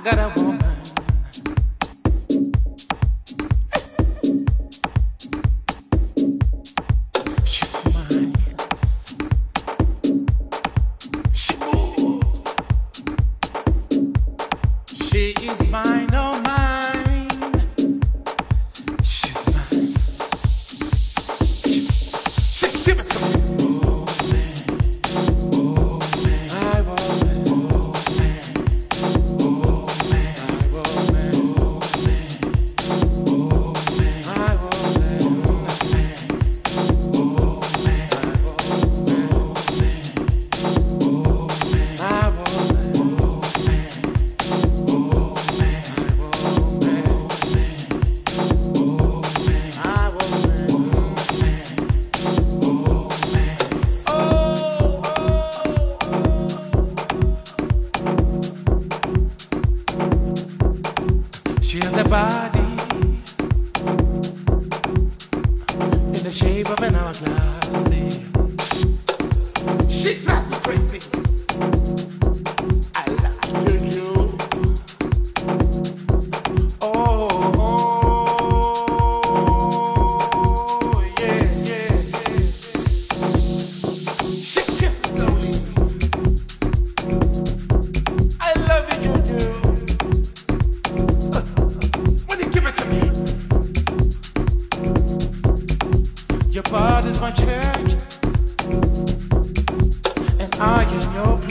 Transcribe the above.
got a woman. She's mine. She moves. She is mine, oh mine. She's mine. She give it to me. Oh man, oh man, I want it. Oh man, oh man, I want it. Oh man, oh man, I want it. Oh man, oh man, I want it. Oh man, I want it. Oh man, oh man, I want it. Oh man, I want it. She has a body in the shape of an hourglass. She drives me crazy. I like you. Oh, yeah, yeah, yeah. She kisses slowly. I love you, you. When you give it to me, your body's my church, and I am your